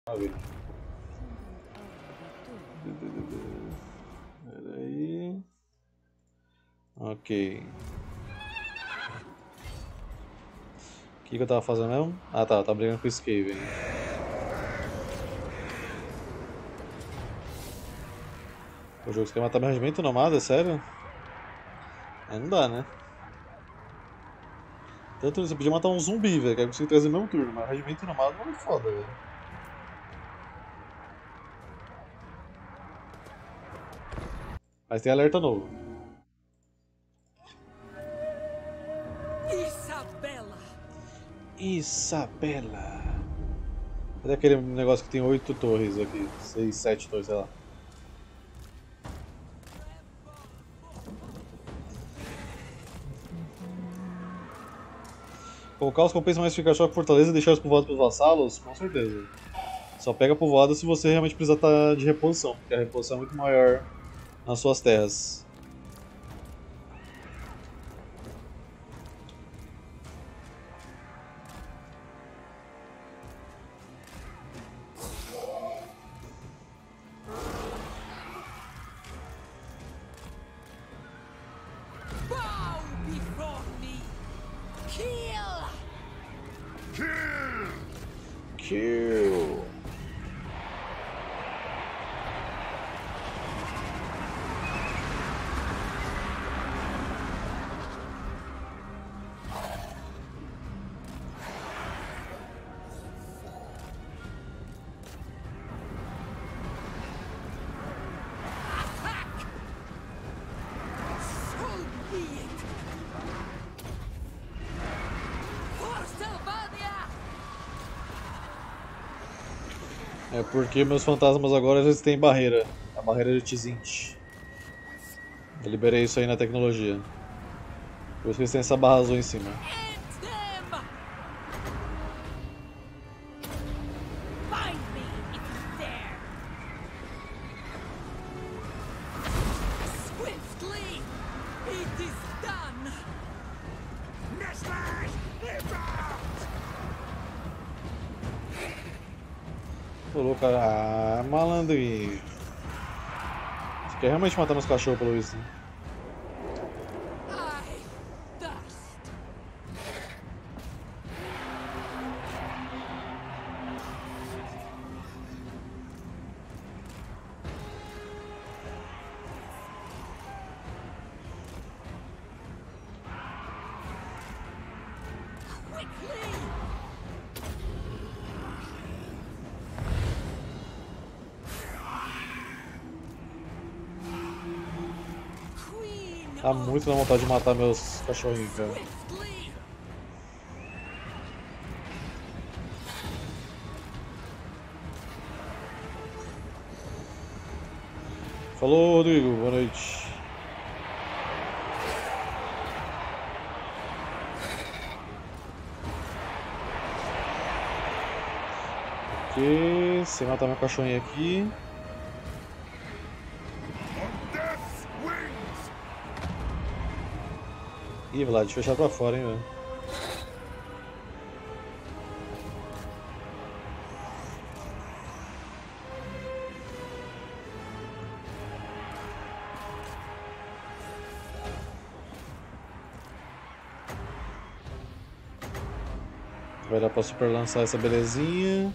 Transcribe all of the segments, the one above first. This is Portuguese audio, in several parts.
Pera aí. Ok. O que eu tava fazendo mesmo? Ah tá, tá brigando com o Skaven. O jogo quer matar meu regimento nomada, é sério? Aí não dá, né? Tanto você podia matar um zumbi, velho, que eu consigo trazer no mesmo turno, mas regimento nomada não é foda, velho. Mas tem alerta novo. Isabela! Isabela. Cadê aquele negócio que tem 8 torres aqui? 6, 7 torres, sei lá. Colocar os compensa mais ficar choque fortaleza e deixar os povoados para os vassalos? Com certeza. Só pega povoada se você realmente precisar estar de reposição, porque a reposição é muito maior nas suas terras. Bow before me! Kill! Kill! So be it! For Sylvania! É porque meus fantasmas agora eles têm barreira. A barreira de Tzint. Eu liberei isso aí na tecnologia. Por isso que eles têm essa barra azul em cima. End them! Find me if you dare! Swiftly! It is done! Nestlé! Falou, cara. Ah, malandrinho. Você quer realmente matar meus cachorros pelo isso, né? I thirst! Quickly! Queen Tá muito na vontade de matar meus cachorrinhos, cara. Swiftly! Falou, Rodrigo. Boa noite. Ok, você matar meu cachorrinho aqui. Ih, Vlad, fechar pra fora, hein, velho. Vai dar pra super lançar essa belezinha.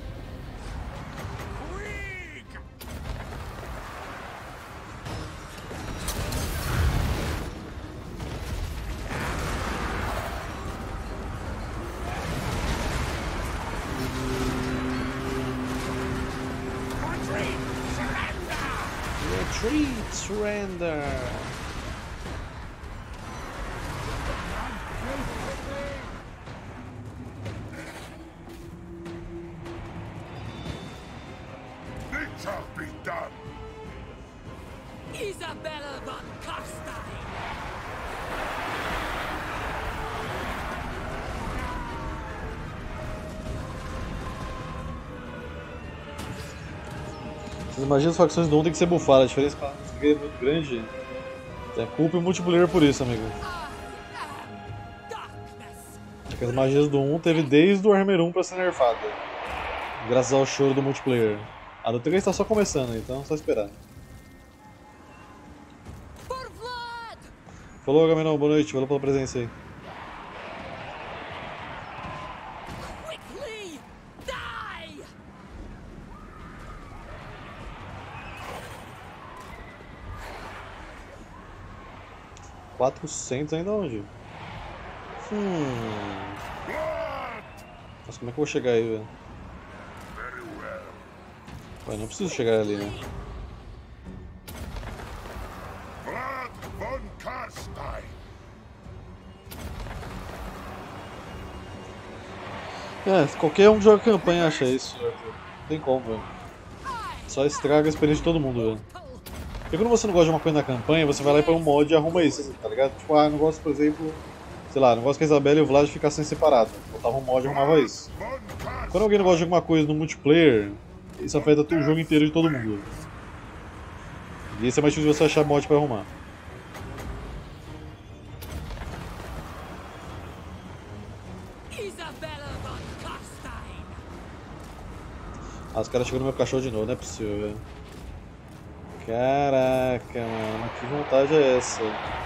Retreat, surrender. It shall be done. Isabella von Karstein! Vocês imaginam as facções do 1 tem que ser bufadas, a diferença para é muito grande. É culpa e multiplayer por isso, amigo. Darkness! É que as magias do 1 teve desde o Armor 1 pra ser nerfada. Graças ao choro do multiplayer. A do 3 tá só começando, então só esperar. For blood! Falou, Gamenon, boa noite, valeu pela presença aí. Quickly! Die! 400 ainda onde? Nossa, como é que eu vou chegar aí, velho? Very well. Ué, não preciso chegar ali, né? Vlad von Karstein. É, qualquer um que joga campanha acha isso, Arthur. Não tem como, velho. Só estraga a experiência de todo mundo, velho. Porque quando você não gosta de uma coisa na campanha, você vai lá e põe um mod e arruma isso, tá ligado? Tipo, ah, eu não gosto, por exemplo, sei lá, não gosto que a Isabela e o Vlad ficassem separados. Botava um mod e arrumava isso. Von Karstein. Quando alguém não gosta de alguma coisa no multiplayer, isso afeta o jogo inteiro de todo mundo. E esse é mais difícil de você achar mod pra arrumar. Isabella von Karstein! Ah, os caras chegam no meu cachorro de novo, não é possível, velho. Caraca, mano, que vontade é essa?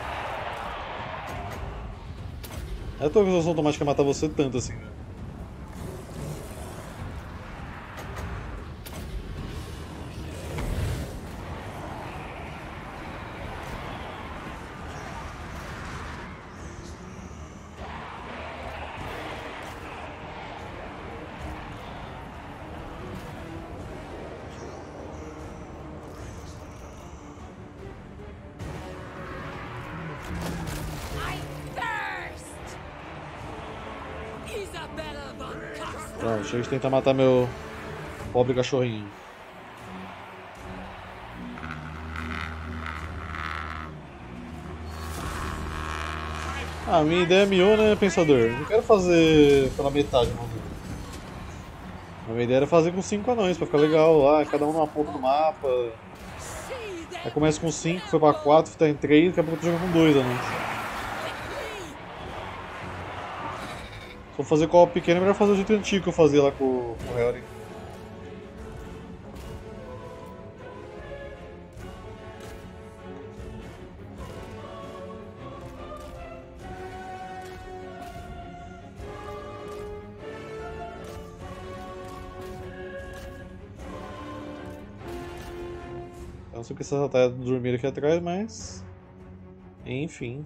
É a tua resolução automática matar você tanto assim, velho. I thirst! Isabella von Karstein! Pronto, chega de tentar matar meu pobre cachorrinho. Ah, minha ideia é miou, né, pensador? Não quero fazer pela metade, mano. A minha ideia era fazer com 5 anões, pra ficar legal lá, cada um numa ponta do mapa. See Aí them! começa com 5, foi pra 4, tá em 3, daqui a pouco tu joga com 2 anões. Quickly! Se for fazer co-op pequeno, é melhor fazer o jeito antigo que eu fazia lá com o Harry. Eu não sei porque essas atalhas dormiram aqui atrás, mas... Enfim.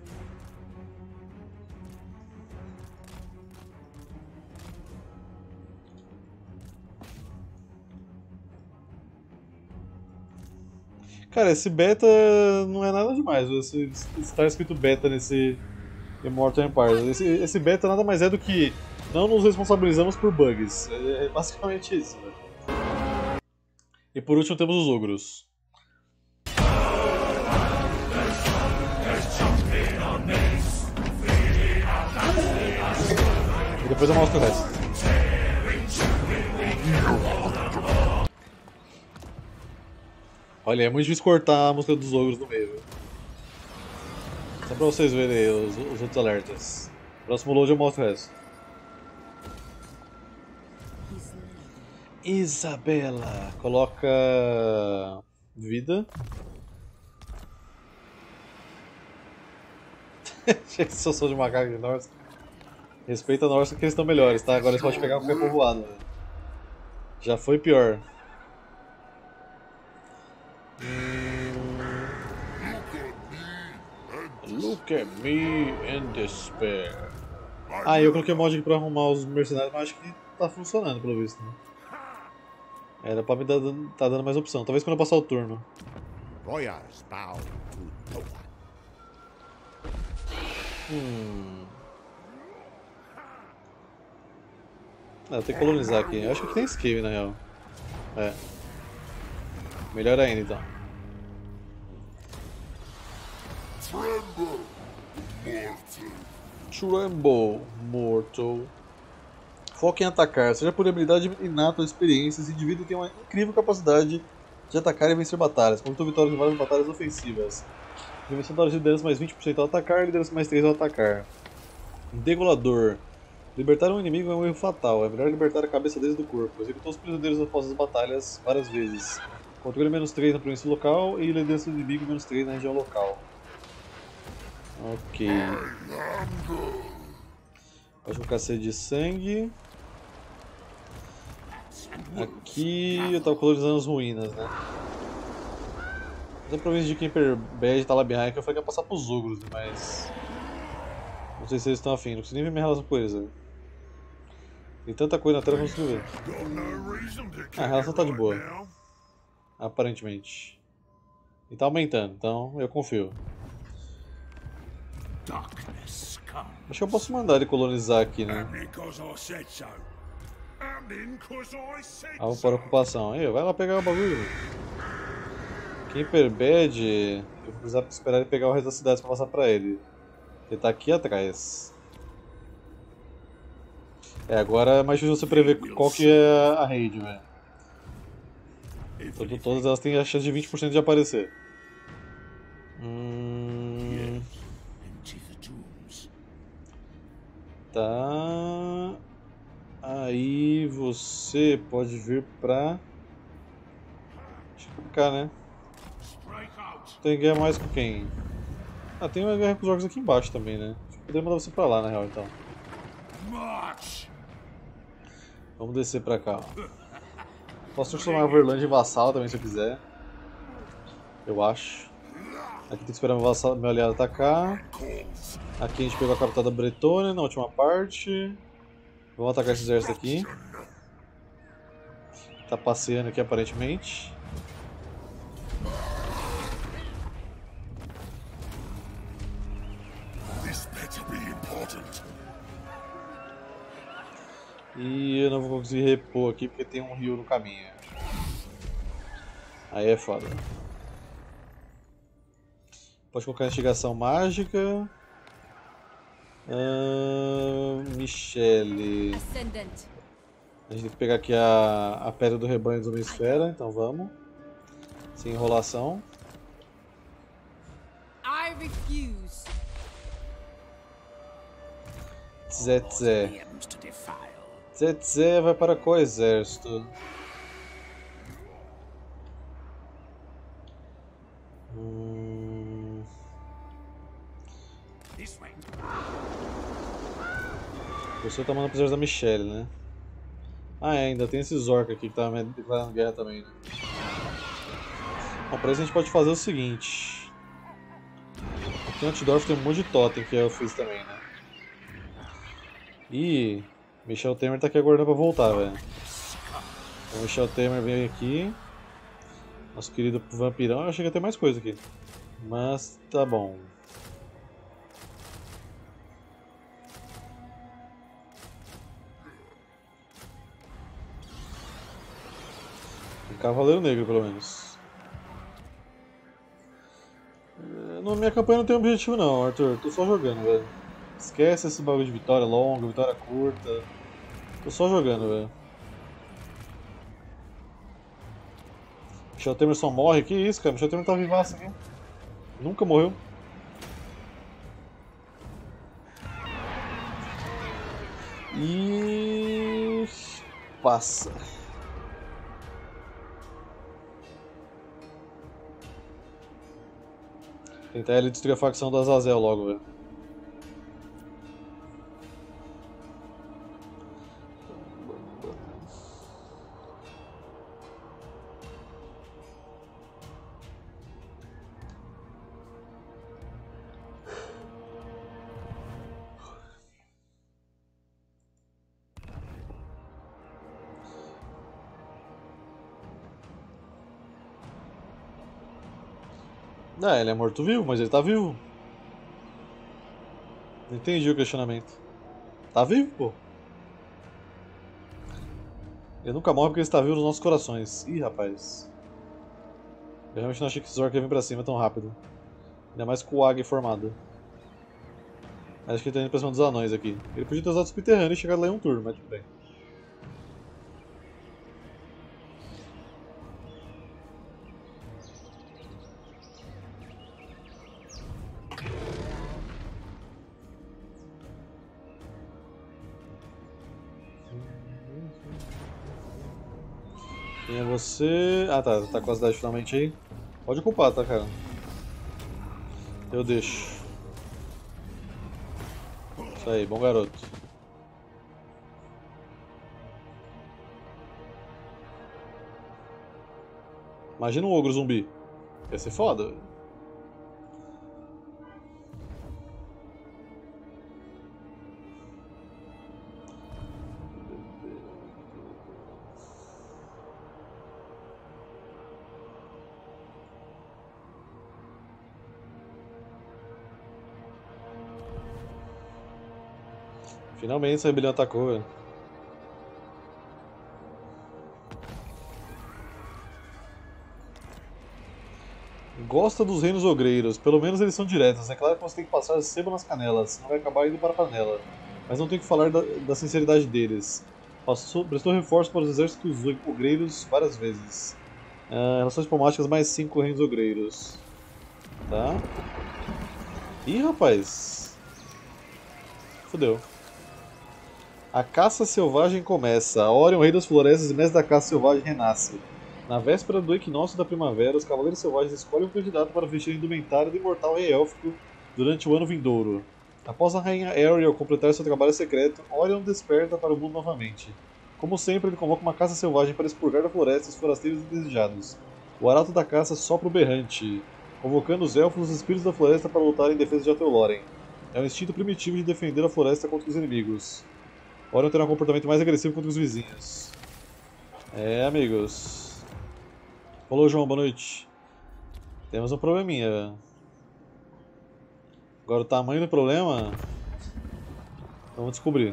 Cara, esse beta não é nada demais. Está escrito beta nesse Immortal Empires. Esse beta nada mais é do que não nos responsabilizamos por bugs. É basicamente isso, velho. E por último temos os ogros. E depois eu mostro o resto. Olha, é muito difícil cortar a música dos ogros no meio. Viu? Só pra vocês verem aí os outros alertas. Próximo load eu mostro o resto. Isabela. Coloca... vida. Cheio de solução de macaco de Norse. Respeita a Norse que eles estão melhores, tá? Agora eles podem pegar qualquer povoado. Né? Já foi pior. Look at me in despair. Ah, eu coloquei mod aqui pra arrumar os mercenários, mas acho que tá funcionando pelo visto. Né? Era pra me dar, tá dando mais opção. Talvez quando eu passar o turno. Royals bow to no one. Ah, tem que colonizar aqui. Eu acho que aqui tem escape na real. É. Melhor ainda então. Tremble, mortal. Foca em atacar. Seja por habilidade inata ou experiência, esse indivíduo tem uma incrível capacidade de atacar e vencer batalhas. Conquistou vitórias em várias batalhas ofensivas. Invenção de liderança mais 20% ao atacar, liderança mais 3 ao atacar. Degolador. Libertar um inimigo é um erro fatal. É melhor libertar a cabeça deles do corpo. Executou os prisioneiros após as batalhas várias vezes. Controle -3 na província local e liderança do inimigo -3 na região local. Ok. Pode colocar sede de sangue. Aqui eu tava colorizando as ruínas, né? Mas a província de Kimperbad e Talabihan que eu falei que ia passar pros ogros, né? Mas... não sei se eles estão afim, não consigo nem ver minha relação com eles, né? Tem tanta coisa na tela que eu não consigo ver. Got no reason to Ah, a care relação tá de right boa. now. Aparentemente. E tá aumentando, então eu confio. Darkness comes. Acho que eu posso mandar ele colonizar aqui, né? Happening 'cause I said so. Happening 'cause I said Alvo so. para ocupação. Aí, vai lá pegar o bagulho. Kimperbad, eu vou precisar esperar ele pegar o resto das cidades pra passar pra ele. Ele tá aqui atrás. É, agora é mais difícil você prever qual que é a raid, velho. Todas elas têm a chance de 20% de aparecer. Into the tombs. Tá. Aí você pode vir pra. Acho que pra cá, né? Strike out. Tem guerra mais com quem? Ah, tem uma guerra com os orcs aqui embaixo também, né? Acho que poderia mandar você pra lá, na real, então. March. Vamos descer pra cá, ó. Posso transformar a Verlândia em vassalo também, se eu quiser. Eu acho. Aqui tem que esperar meu aliado atacar. Calls. Aqui a gente pegou a capital da Bretônia na última parte. Vamos atacar esse exército aqui. Tá passeando aqui aparentemente. This better be important. E eu não vou conseguir repor aqui porque tem um rio no caminho. Aí é foda. Pode colocar instigação mágica. Michele. Ascendant. A gente tem que pegar aqui a pedra do rebanho dos Homem-Esfera, então vamos. Sem enrolação. I refuse. Zé. Mausoleums to defile. Zé vai para qual exército? This way. Você tá mandando pro exército da Michelle, né? Ah, é, ainda tem esses orcs aqui que tá me declarando guerra também, né? Bom, pra isso a gente pode fazer o seguinte. Aqui em Altdorf tem um monte de totem que eu fiz também, né? E Michel Temer tá aqui aguardando pra voltar, velho. O Michel Temer veio aqui. Nosso querido vampirão. Eu achei que ia ter mais coisa aqui. Mas tá bom. Um Cavaleiro Negro, pelo menos. Na minha campanha não tem objetivo não, Arthur. Tô só jogando, velho. Esquece esse bagulho de vitória longa, vitória curta. Tô só jogando, velho. Michel Temer só morre? Que isso, cara? Michel Temer tá vivaço aqui. Nunca morreu. E... passa. Tentar ele destruir a facção do Azazel logo, velho. Ah, ele é morto-vivo, mas ele tá vivo. Não entendi o questionamento. Tá vivo, pô. Ele nunca morre porque ele está vivo nos nossos corações. Ih, rapaz. Eu realmente não achei que esse Zork ia vir pra cima tão rápido. Ainda mais com o Ag formado. Acho que ele tá indo pra cima dos anões aqui. Ele podia ter usado o subterrâneo e chegado lá em um turno, mas tudo bem. Quem é você? Ah tá, tá com a cidade finalmente aí. Pode ocupar, tá, cara? Eu deixo. Isso aí, bom garoto. Imagina um ogro zumbi. Ia ser foda, velho. Finalmente essa rebelião atacou, velho. Gosta dos reinos ogreiros, pelo menos eles são diretos. É claro que você tem que passar sebo nas canelas, senão vai acabar indo para a panela. Mas não tem que falar da sinceridade deles. Prestou reforço para os exércitos ogreiros várias vezes. Relações diplomáticas mais 5 reinos ogreiros. Tá. Ih, rapaz. Fudeu. A caça selvagem começa. Orion, rei das florestas e mestre da caça selvagem, renasce. Na véspera do equinócio da primavera, os cavaleiros selvagens escolhem um candidato para vestir a indumentária do imortal rei élfico durante o ano vindouro. Após a rainha Ariel completar seu trabalho secreto, Orion desperta para o mundo novamente. Como sempre, ele convoca uma caça selvagem para expurgar da floresta os forasteiros indesejados. O arauto da caça sopra o berrante, convocando os elfos e os espíritos da floresta para lutar em defesa de Ateloren. É o instinto primitivo de defender a floresta contra os inimigos. Orion terá um comportamento mais agressivo contra os vizinhos. Amigos. Falou, João, boa noite. Temos um probleminha, velho. Agora o tamanho do problema... Vamos descobrir.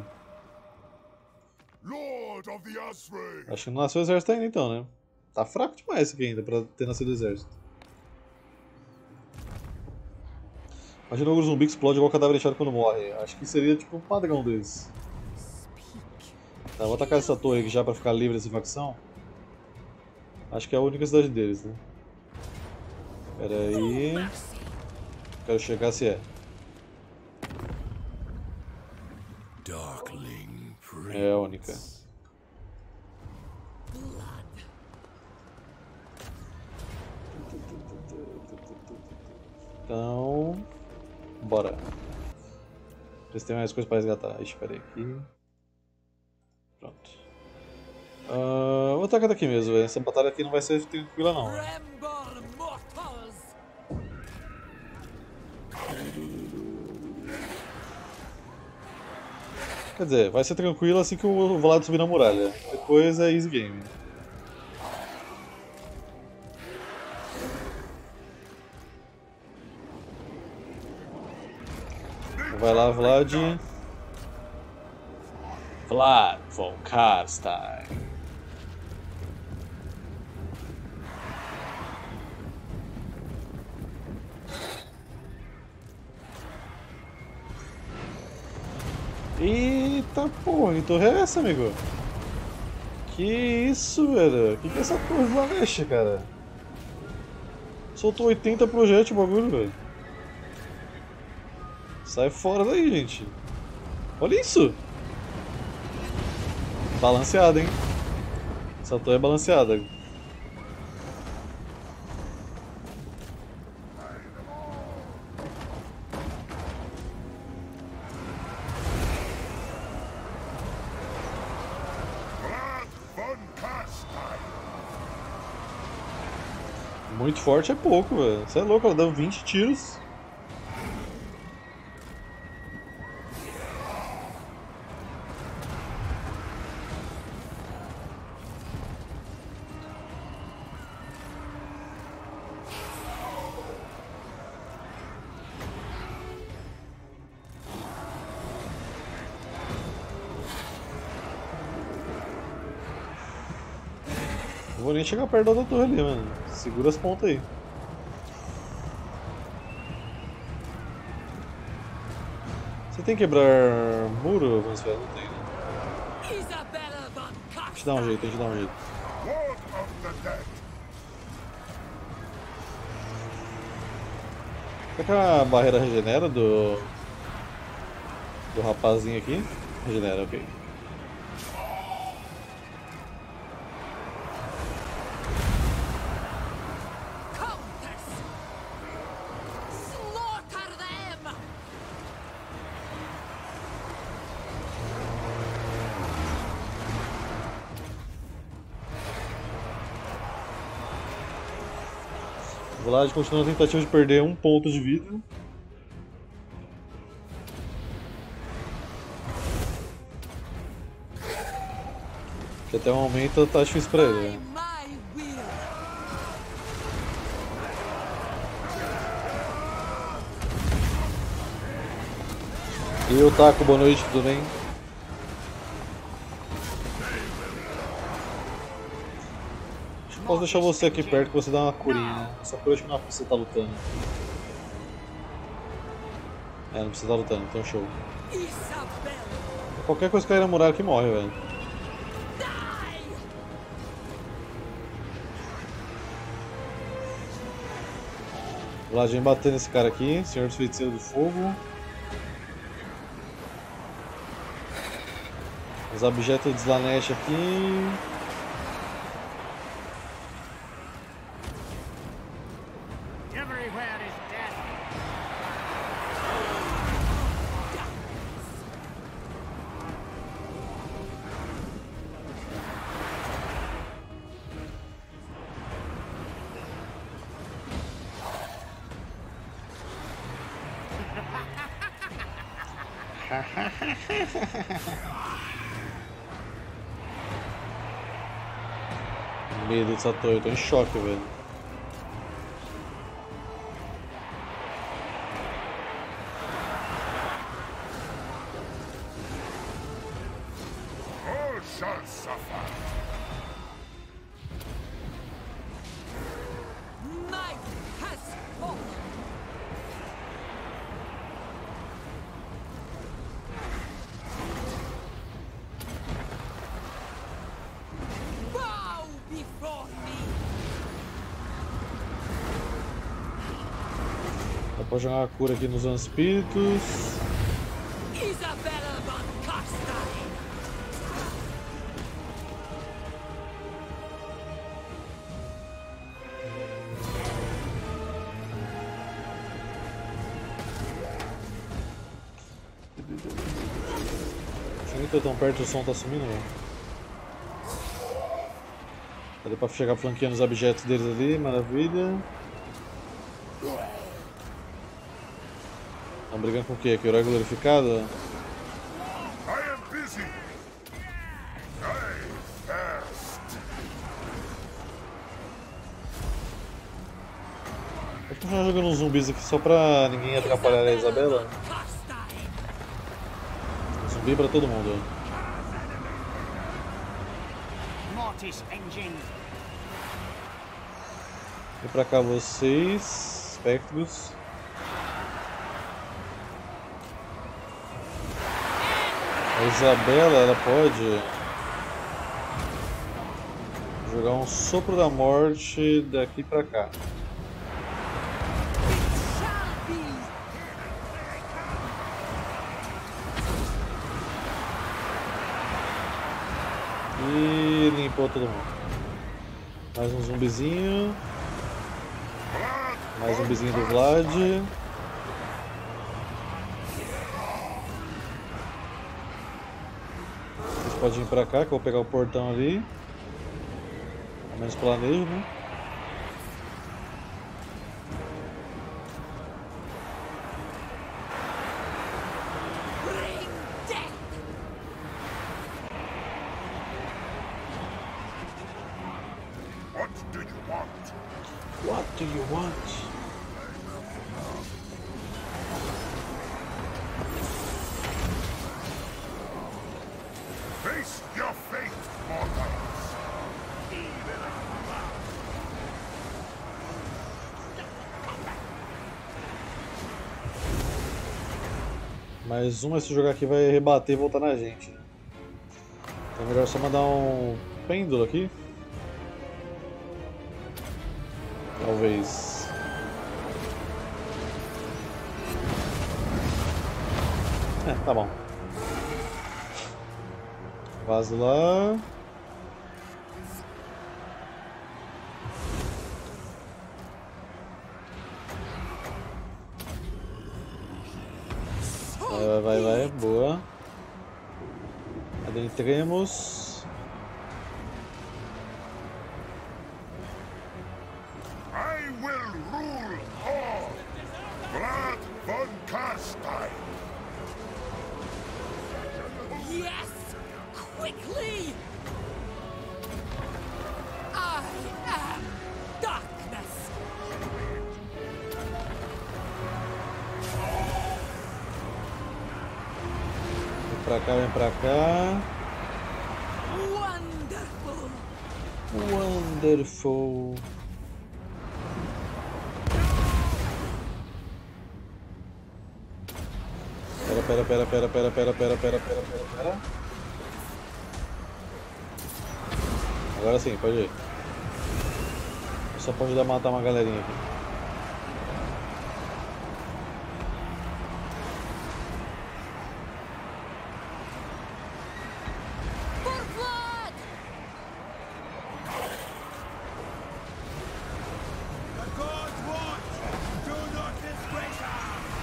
Lord of the Asri. Acho que não nasceu o exército ainda então, né? Tá fraco demais isso aqui ainda pra ter nascido o exército. Imagina o zumbi que explode igual o cadáver inchado quando morre. Acho que seria tipo um padrão desse. Tá, vou atacar essa torre aqui já pra ficar livre dessa facção. Acho que é a única cidade deles, né? Pera aí. Quero chegar se é. Darkling Prince. É a única. Então... Bora. Ver se tem mais coisa pra resgatar. Ixi, pera aí aqui. Pronto. Vou atacar daqui mesmo, véio. Essa batalha aqui não vai ser tranquila não. Tremble, mortals! Quer dizer, vai ser tranquilo assim que o Vlad subir na muralha. Depois é easy game. Vai lá, Vlad. Vlad von Karstein. Eita porra, que torre é essa, amigo? Que isso, velho? Que é essa torre lá mexe, cara? Soltou 80 projéteis o bagulho, velho. Sai fora daí, gente. Olha isso! Balanceada, hein? Essa torre é balanceada. Muito forte é pouco, velho. Você é louco, ela deu 20 tiros. Não vou nem chegar perto da outra torre ali, mano. Segura as pontas aí. Você tem que quebrar muro, Vansfeld? Não tem, né? Isabella von Deixa eu Karstein! dar um jeito, deixa eu dar um jeito. Lord of the Dead. Será que a barreira regenera do rapazinho aqui? Regenera, ok. Vlad continua na tentativa de perder um ponto de vida. Que até o momento tá difícil pra ele, né? My will. E eu Taco, boa noite, tudo bem? Acho que posso deixar você aqui perto que você dá uma curinha. Essa cura acho que não é pra você tá lutando. É, não precisa estar lutando, então show. Isabella. Qualquer coisa que cair na muralha que morre, velho. Die. Vlad vem bater nesse cara aqui, Senhor dos Feiticeiros do Fogo. Os objetos de Slanesh aqui. Everywhere is death. Medo dessa torre, eu tô em choque, velho. All shall suffer. Night has fallen. Bow before me. Dá pra jogar uma cura aqui nos espíritos. Isabella von Karstein. Deixa eu nem tô tão perto, o som tá sumindo, velho. Dá pra chegar flanqueando os objetos deles ali, maravilha. Estão brigando com o quê? Que herói glorificado? I am busy. Die first. Vou continuar jogando uns zumbis aqui só pra ninguém atrapalhar a Isabela. Karstein. Zumbi pra todo mundo. Mortis engine. Vem pra cá vocês, espectros. A Isabela, ela pode jogar um sopro da morte daqui pra cá. Shall be. E limpou todo mundo. Mais um zumbizinho. Mais um zumbizinho do Vlad. Vocês podem vir pra cá que eu vou pegar o portão ali. Ao menos planejo, né? Bring death. What do you want? What do you want? Face your fate, mortals. Mais um, mas se jogar aqui vai rebater e voltar na gente. Então é melhor só mandar um pêndulo aqui. Talvez. É, tá bom. Vaso lá. Vai, boa. Adentremos. I will rule. pra cá, vem pra cá. Wonderful. Wonderful. Pera. Agora sim, pode ir. Só pode ajudar a matar uma galerinha aqui. For blood. The gods watch! Do not disgrace us!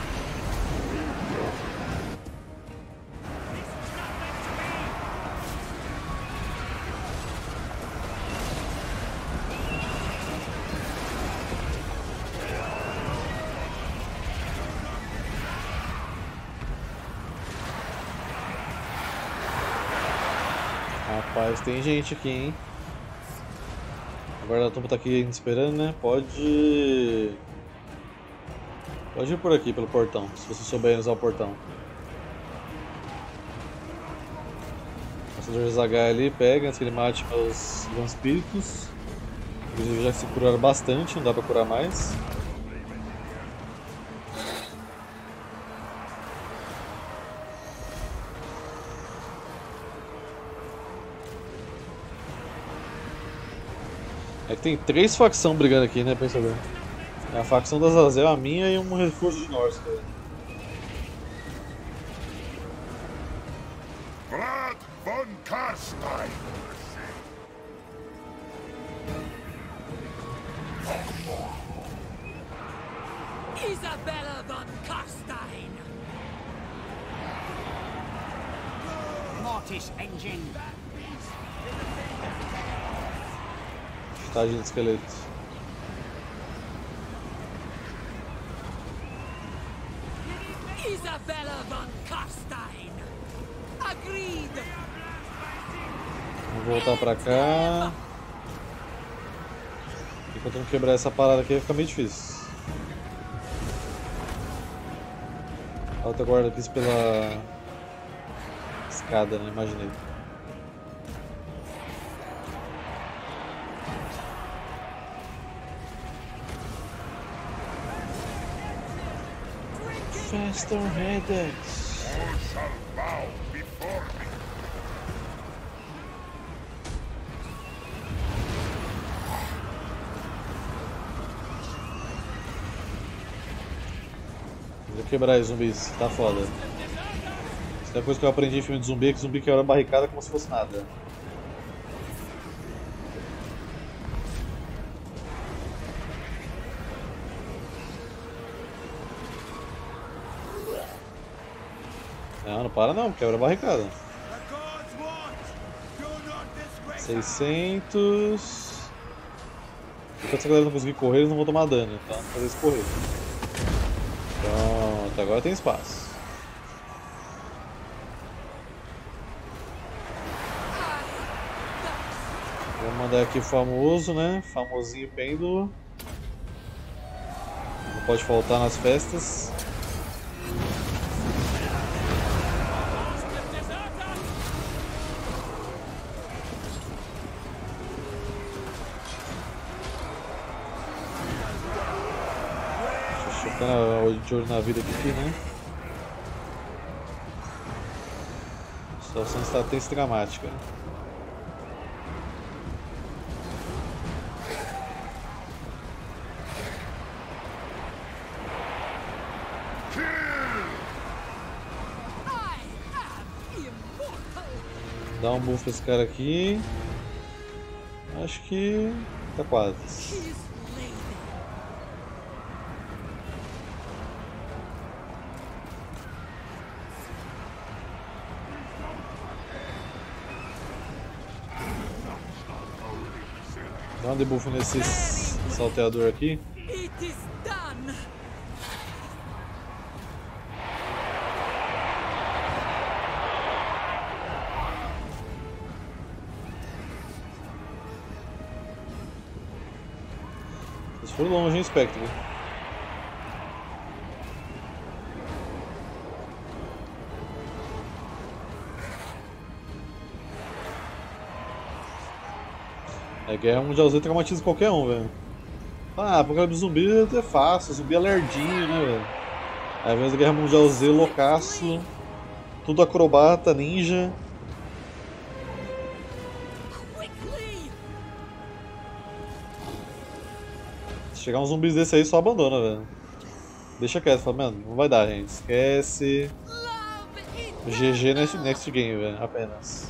Rapaz, tem gente aqui, hein? A guarda-tumba tá aqui esperando, né? Pode ir por aqui, pelo portão, se você souber usar o portão. O caçador de Zagai ali, pega antes que ele mate meus espíritos. Inclusive já se curaram bastante, não dá pra curar mais. É que tem 3 facções brigando aqui, né, pensador? É a facção da Azazel, a minha e um reforço de Norse. Vlad von Karstein! Isabella von Karstein. Mortis engine. Tadinho de esqueleto. Isabella von Karstein. Agreed. Vamos voltar pra cá. Enquanto não quebrar essa parada aqui vai ficar meio difícil. A outra guarda aqui pela escada, né? Imaginei. Faster headers. All shall bow before me! Vou quebrar aí, zumbis. Tá foda. Isso é a coisa que eu aprendi em filme de zumbi, é que zumbi quebra a barricada como se fosse nada. Não para não, quebra a barricada. The gods watch! Do not disgrace us! 600. Enquanto essa galera não conseguir correr, eles não vão tomar dano, tá? Vamos fazer eles correr. Pronto, agora tem espaço. Vou mandar aqui o famoso, né? Famosinho pêndulo. Não pode faltar nas festas. De olho na vida aqui, né? A situação está tensa e dramática. I am immortal. Dá um buff pra esse cara aqui. Acho que tá quase. His lady. Dá um debuff nesse salteador aqui. It is done. Vocês foram longe, hein, Spectre? É, Guerra Mundial Z traumatiza qualquer um, velho. Ah, Apocalipse Zumbi é fácil, zumbi é lerdinho, né, velho? Aí vem a Guerra Mundial Z, loucaço. Tudo acrobata, ninja. Quickly! Se chegar uns zumbis desse aí, só abandona, velho. Deixa quieto, fala, mano, não vai dar, gente. Esquece. Love it! GG next game, velho, apenas.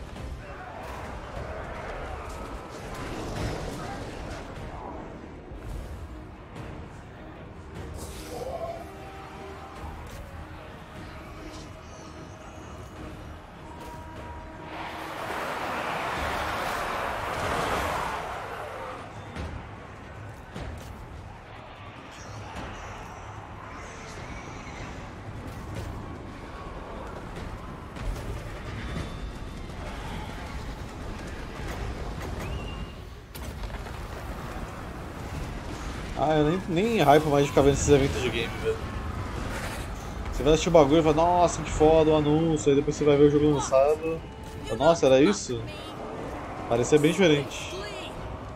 Ah, eu nem hypo mais de ficar vendo esses eventos de game, velho. Você vai assistir o bagulho e fala, nossa, que foda o anúncio, aí depois você vai ver o jogo lançado. Fala, nossa, era isso? Parecia bem diferente. Flee!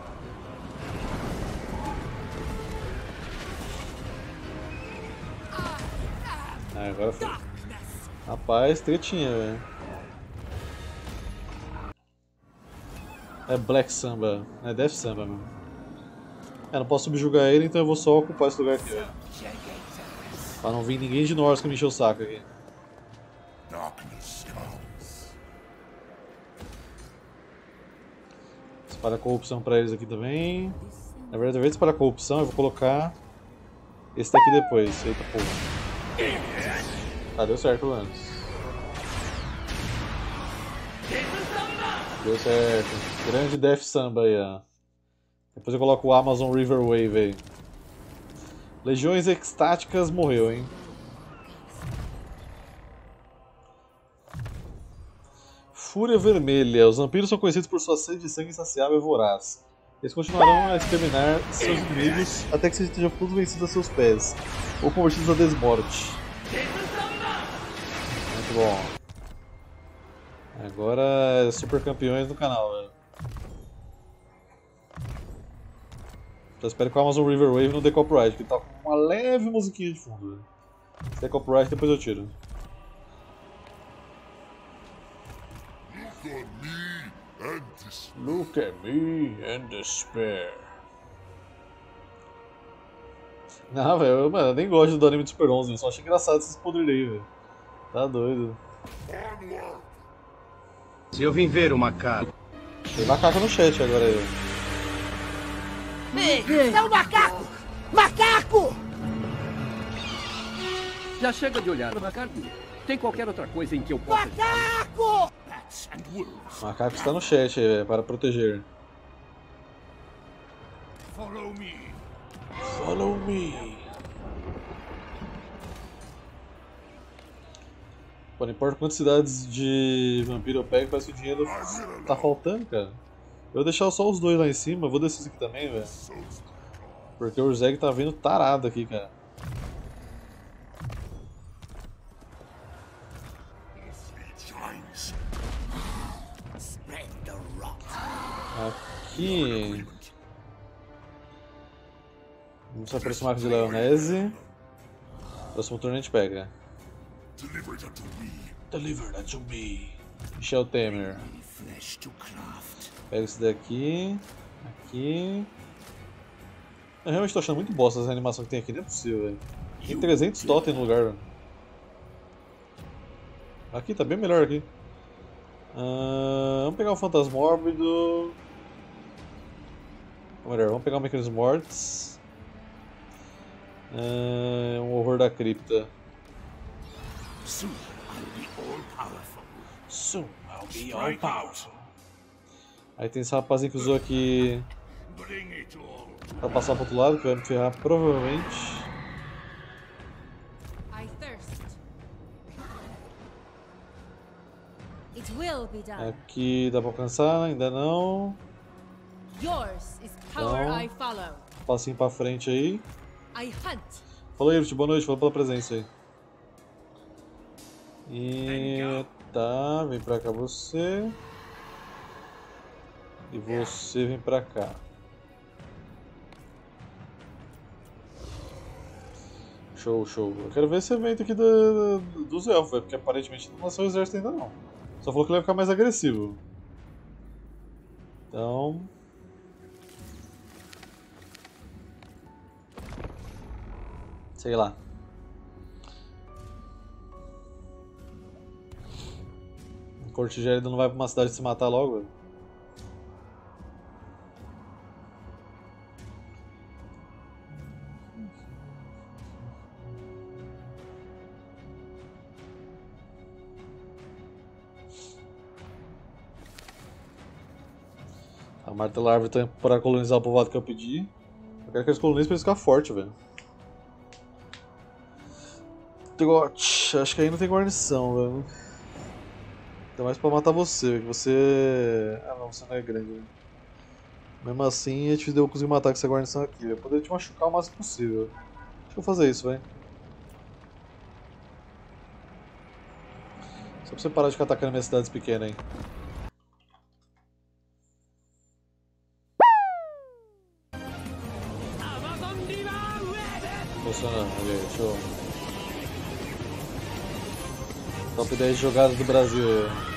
Ah, agora foi. Darkness! Rapaz, tretinha, velho. É Black Samba, é Death Samba, mano. É, não posso subjugar ele, então eu vou só ocupar esse lugar aqui, velho. Pra não vir ninguém de Norse que me encheu o saco aqui. Darkness comes. Espalha corrupção pra eles aqui também. Na verdade, ao invés de espalhar corrupção, eu vou colocar esse daqui depois. Eita porra. Ah, deu certo antes. Deu certo. Grande Death Samba aí, ó. Depois eu coloco o Amazon River Wave aí. Legiões Extáticas morreu, hein? Fúria Vermelha. Os vampiros são conhecidos por sua sede de sangue insaciável e voraz. Eles continuarão a exterminar seus inimigos até que sejam todos vencidos a seus pés, ou convertidos a desmorte. Muito bom. Agora é super campeões no canal, velho. Só espero que o Amazon River Wave não dê copyright, que tá com uma leve musiquinha de fundo, velho. Se der copyright, depois eu tiro. Look at me and despair. Não, velho, mano, eu nem gosto do anime de Super 11, eu só acho engraçado esses poderes aí, velho. Tá doido. Onward. Se eu vim ver o macaco. Tem macaco no chat agora aí. É um macaco! Macaco! Já chega de olhar o macaco. Tem qualquer outra coisa em que eu possa... Macaco! Bats and wolves. O macaco está no chat aí, velho, para proteger. Follow me. Follow me. Pô, não importa quantas cidades de vampiro eu pego, parece que o dinheiro tá faltando, cara. Eu vou deixar só os dois lá em cima, eu vou descer isso aqui também, velho. Porque o Urzeg tá vindo tarado aqui, cara. Shines. Spread the rot. Aqui. Vamos se aproximar de Leonese. Próximo turno a gente pega. Delivered unto me. Delivered unto me. Michel Temer. Flesh to craft. Pega esse daqui. Aqui. Eu realmente tô achando muito bosta essa animação que tem aqui, não é possível, velho. Tem 300 totem no lugar, velho. Aqui, tá bem melhor aqui. Vamos pegar o Fantasmórbido. Ou melhor, vamos pegar o Mecanismo Mortis. Um Horror da Cripta. Soon I'll be all powerful. Soon I'll be all powerful. Aí tem esse rapazinho que usou aqui Bring it all. pra passar pro outro lado, que vai me ferrar provavelmente. I thirst. It will be done. Aqui dá pra alcançar, ainda não. Yours is power Não. I follow. Passinho pra frente aí. I hunt. Falou aí, boa noite, falou pela presença aí. E tá, vem pra cá você. E você vem pra cá. Show, show. Eu quero ver esse evento aqui dos elfos, porque aparentemente não lançou o exército ainda não. Só falou que ele vai ficar mais agressivo. Então... sei lá. O Corte Gélida não vai pra uma cidade se matar logo, velho. A Martela Árvore tá para colonizar o povoado que eu pedi. Eu quero que eles colonizem pra eles ficarem fortes, velho. Acho que aí não tem guarnição, velho. Ainda mais pra matar você, que você... ah não, você não é grande, né? Mesmo assim, a gente deu conseguir matar com essa guarnição aqui, velho. Poder te machucar o máximo possível. Deixa eu fazer isso, velho. Só pra você parar de ficar atacando minhas cidades pequenas, hein. Funcionando, ok, show. Top 10 jogadas do Brasil.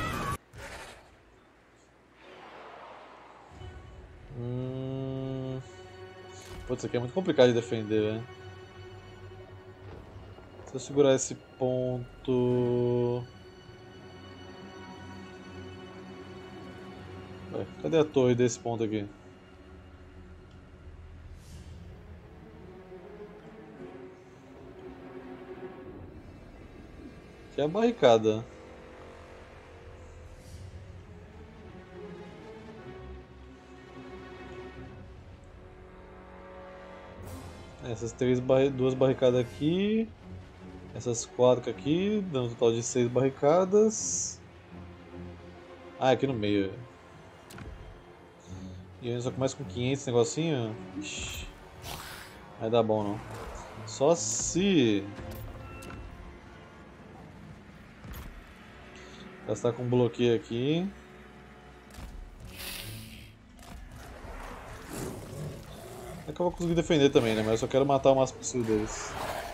Putz, isso aqui é muito complicado de defender, né? Se eu segurar esse ponto... Ué, cadê a torre desse ponto aqui? Aqui é a barricada. Essas duas barricadas aqui. Essas 4 aqui, dando um total de 6 barricadas. Ah, é aqui no meio. E eu só começo com 500 esse negocinho. Ixi, vai dar bom não. Só se gastar com um bloqueio aqui. É que eu vou conseguir defender também, né? Mas eu só quero matar o máximo possível deles.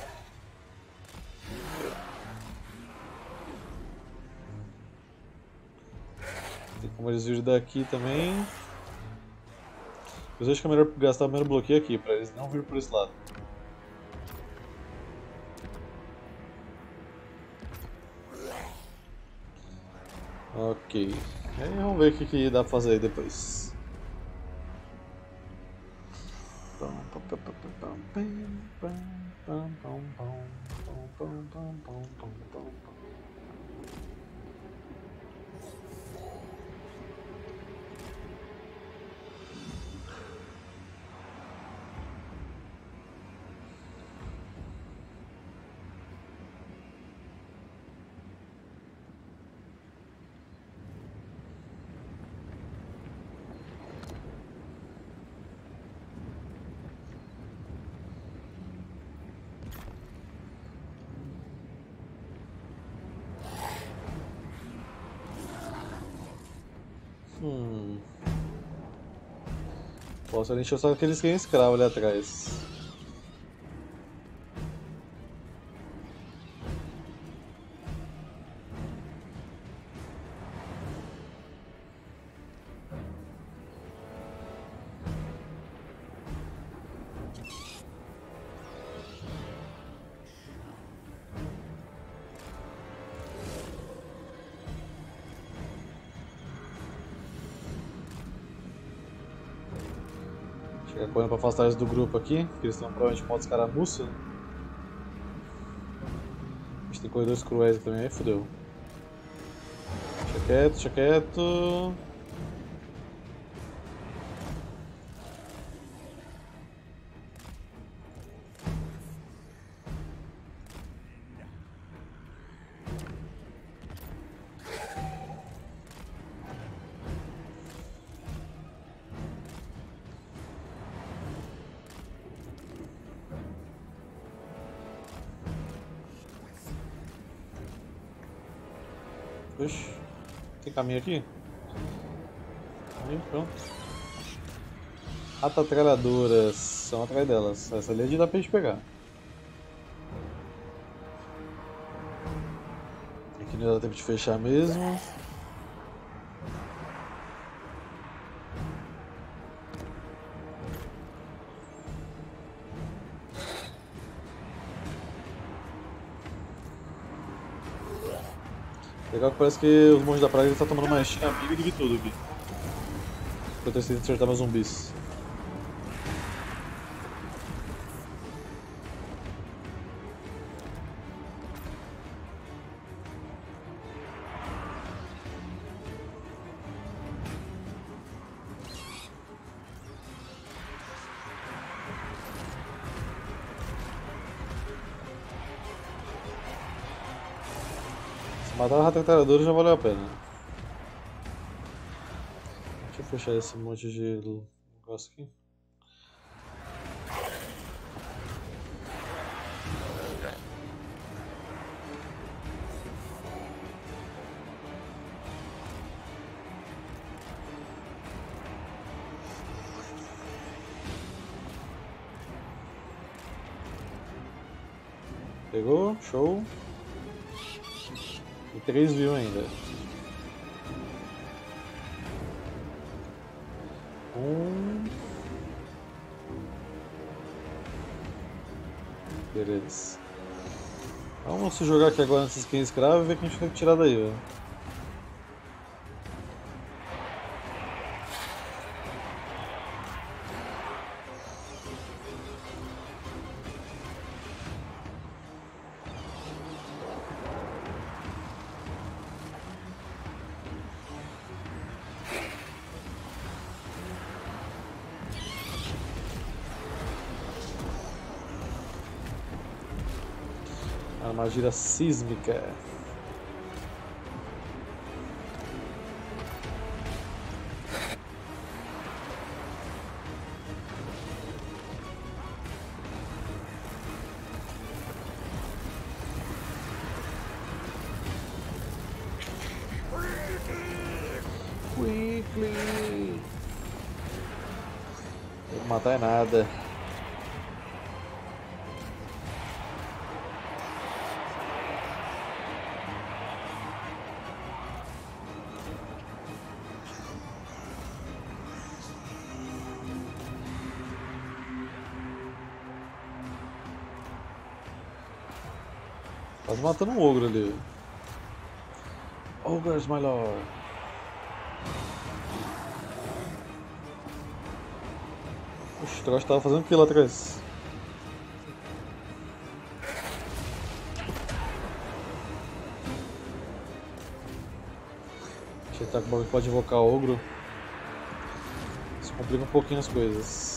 Tem como eles virem daqui também. Eu acho que é melhor gastar o primeiro bloqueio aqui, pra eles não virem por esse lado. Ok. Aí vamos ver o que dá pra fazer aí depois. Posso encher só aqueles que têm escravo ali atrás. Chega correndo pra afastar eles do grupo aqui, que eles estão provavelmente com modo escaramuça. A gente tem corredores cruéis também, aí fodeu. Deixa quieto, deixa quieto. Oxi, tem caminho aqui? E pronto. Ratatralhadoras. São atrás delas. Essa ali é de dar pra gente pegar. Aqui não dá tempo de fechar mesmo. Legal que parece que os monges da praia estão tomando mais amiga do que tudo aqui. Enquanto eles tentam acertar meus zumbis. Matar o ratatralhador já valeu a pena. Deixa eu fechar esse monte de negócio aqui. Pegou, show. E 3 views ainda. Beleza. Vamos se jogar aqui agora nessa skin escrava e ver o que a gente tem que tirar daí, velho. Armadilha sísmica. Quickly. Não vou matar é nada. Quase matando um ogro ali. Ogres, my lord. Oxe, o troço tava fazendo o que lá atrás? Deixa eu tá com o bagulho que pode invocar ogro. Isso complica um pouquinho as coisas.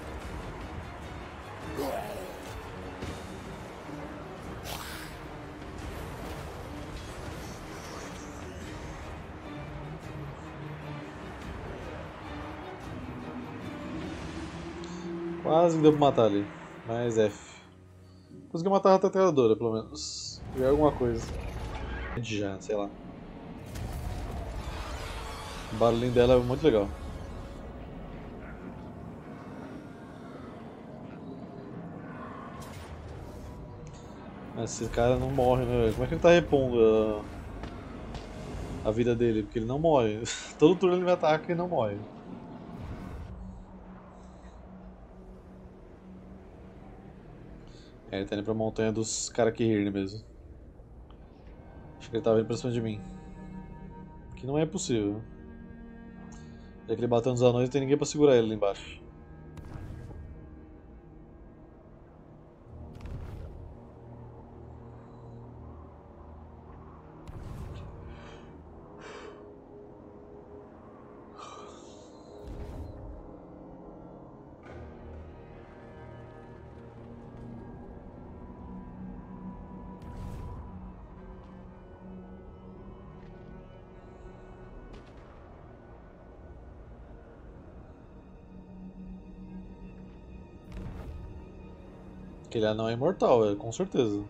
Quase que deu pra matar ali, mas F. Consegui matar a ratatralhadora, pelo menos. Já é alguma coisa. Já, sei lá. O barulhinho dela é muito legal. Esse cara não morre, né? Como é que ele tá repondo a vida dele? Porque ele não morre. Todo turno ele me ataca e não morre. É, ele tá indo pra montanha dos Karakirine mesmo. Acho que ele tava indo pra cima de mim. Que não é possível. Já que ele bateu nos anões, não tem ninguém pra segurar ele lá embaixo. Aquele anão é imortal, com certeza.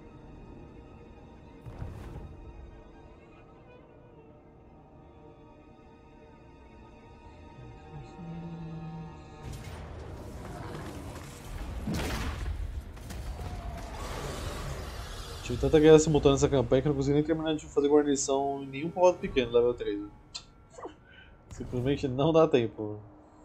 Tive tanta guerra simultânea nessa campanha que eu não consegui nem terminar de fazer guarnição em nenhum povoado pequeno, level 3. Simplesmente não dá tempo.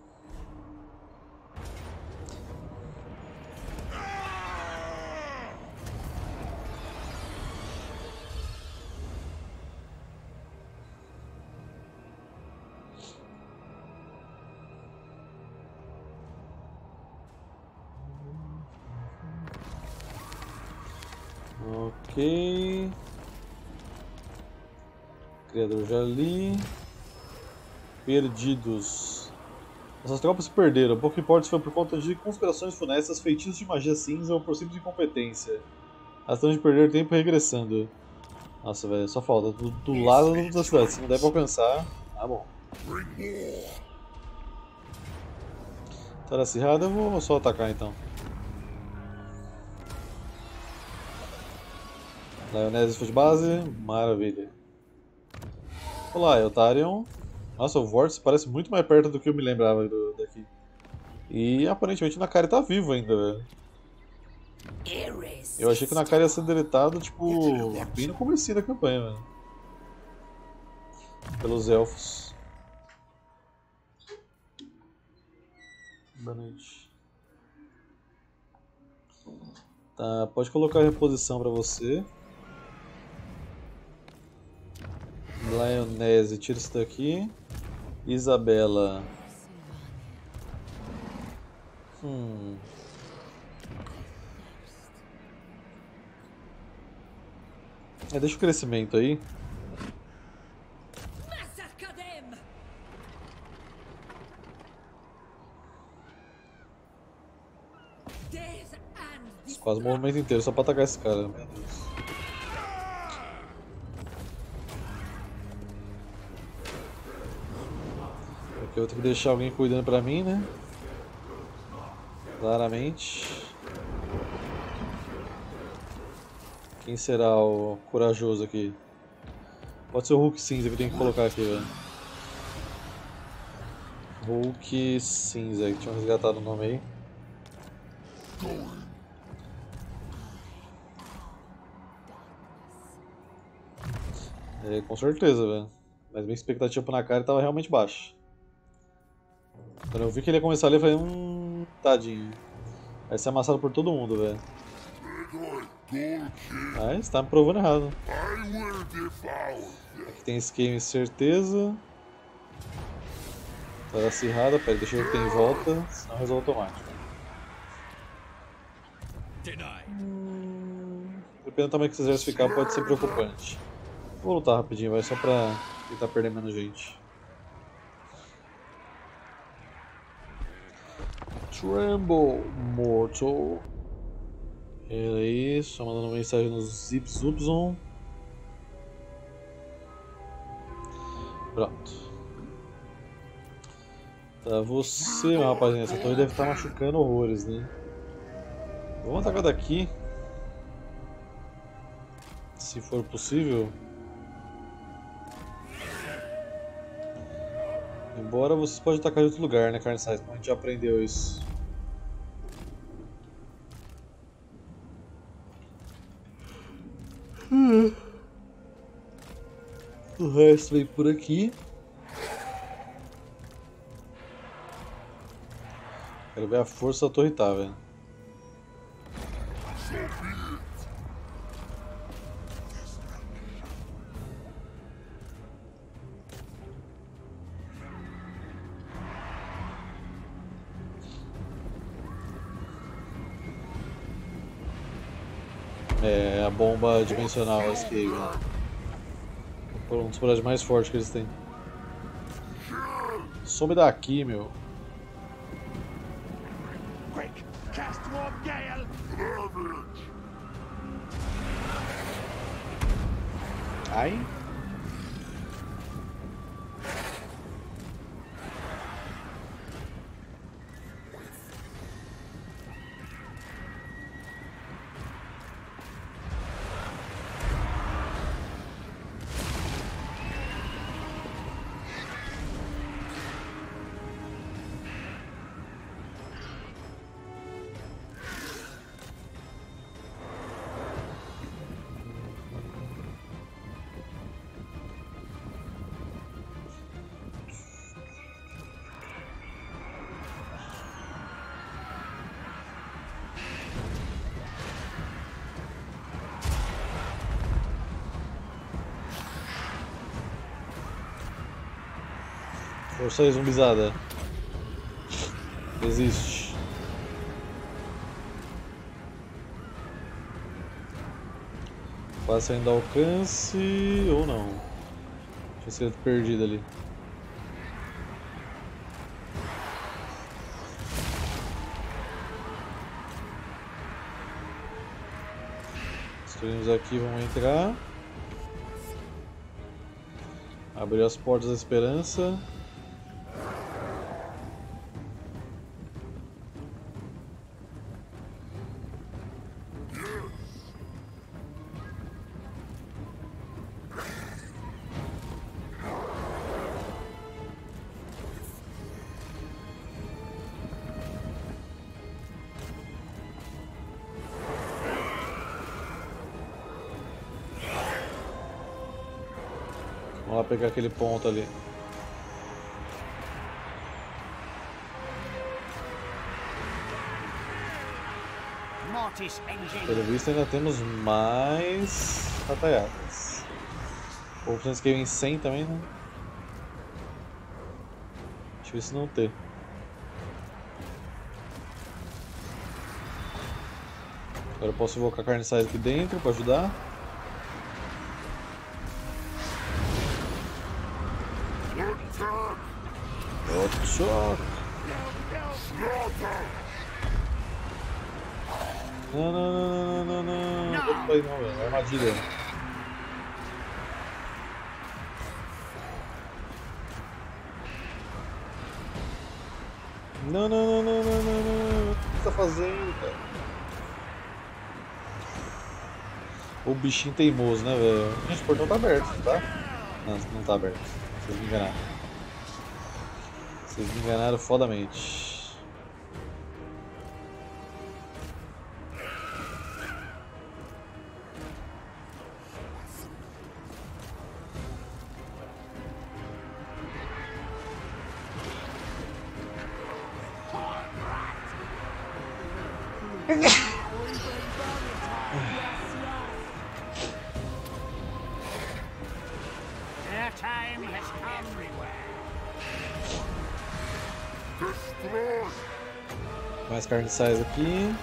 Ok. Criador já li. Perdidos. Essas tropas se perderam. Pouco importa se foi por conta de conspirações funestas, feitiços de magia cinza ou por simples incompetência. Elas estão de perder tempo regressando. Nossa, velho, só falta. Do lado da cidade. Se não der pra alcançar, tá bom. Tá acirrada, eu vou só atacar então. Lionese foi de base, maravilha. Olá, Eltarion. Nossa, o Vortex parece muito mais perto do que eu me lembrava daqui. E aparentemente o Nakari tá vivo ainda, velho. Eu achei que o Nakari ia ser deletado, tipo, bem no comecinho da campanha, velho. Pelos elfos. Boa noite. Tá, pode colocar a reposição pra você. Lionese, tira isso daqui. Isabela. Deixa o crescimento aí. Quase o movimento inteiro só pra atacar esse cara, meu Deus. Aqui eu vou ter que deixar alguém cuidando pra mim, né? Claramente. Quem será o corajoso aqui? Pode ser o Hulk cinza que eu tenho que colocar aqui, velho. Hulk cinza, que tinha resgatado o nome aí. Com certeza, velho. Mas minha expectativa pro Nakari estava realmente baixa. Quando eu vi que ele ia começar ali, eu falei, tadinho. Vai ser amassado por todo mundo, velho. Mas tá me provando errado. Aqui tem esquema, certeza. Tá acirrada, pera, deixa eu ver que tem em volta, senão resolve automático. Dependendo do tamanho que vocês ficar, pode ser preocupante. Vou lutar rapidinho, vai, só pra tentar perder menos gente. Tremble Mortal. Era isso, só mandando mensagem no Zipzupzon. Pronto. Tá, você, meu rapazinho, essa torre deve estar machucando horrores, né? Vamos atacar daqui. Se for possível. Embora vocês podem atacar de outro lugar, né, Carniçais? Como a gente já aprendeu isso. O resto vem por aqui. Quero ver a força da torre tá, velho. É a bomba dimensional escape, né? Um dos personagens mais fortes que eles têm. Some daqui, meu. Ai. Força aí, zumbizada. Existe. Quase saindo do alcance. Ou não. Tinha sido perdido ali. Destruímos aqui, vamos entrar. Abriu as portas da esperança. Vamos lá pegar aquele ponto ali. Mortis engine. Pelo visto ainda temos mais batalhadas. Ou opções que vem 100 também, né? Difícil não ter. Agora eu posso invocar a carne size aqui dentro para ajudar. Outro choque. Não, não, não, não, não, não. Não vou pra aí não, velho. Armadilha. Não, não, não, não, não, não, não. O que você tá fazendo, cara? O bichinho teimoso, né, velho? Gente, o portão tá aberto, tá? Não, não tá aberto. Vocês me enganaram. Vocês me enganaram fodamente. Their time has come everywhere. Mais carne size aqui.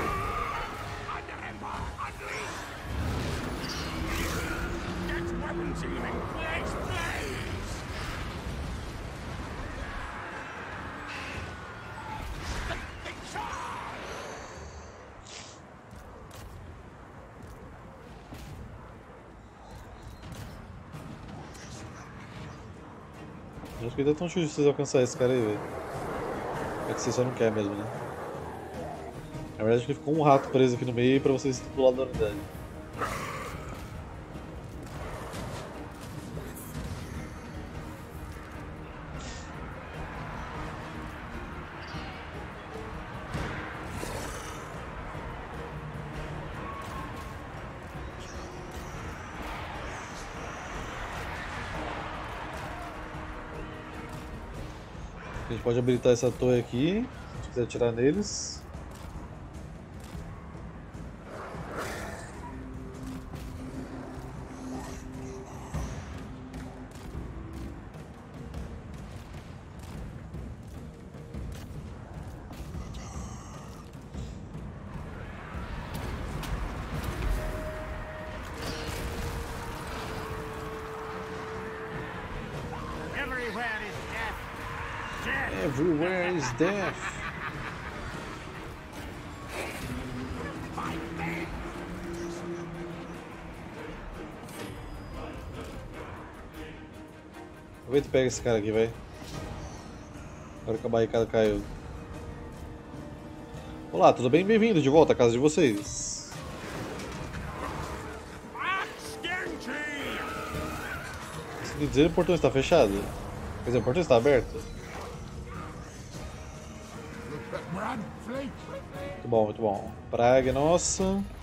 Acho que ainda é tão difícil vocês alcançar esse cara aí, velho. É que você só não quer mesmo, né? Na verdade, que ficou um rato preso aqui no meio pra vocês do lado da unidade. A gente pode habilitar essa torre aqui, se quiser atirar neles. Everywhere is death. Death. Everywhere is death. Aproveita e pega esse cara aqui, vai. Agora que a barricada caiu. Olá, tudo bem? Bem-vindo de volta à casa de vocês. Isso quer dizer que o portão está fechado? Quer dizer, o portão está aberto? Muito bom, muito bom. Praga nossa.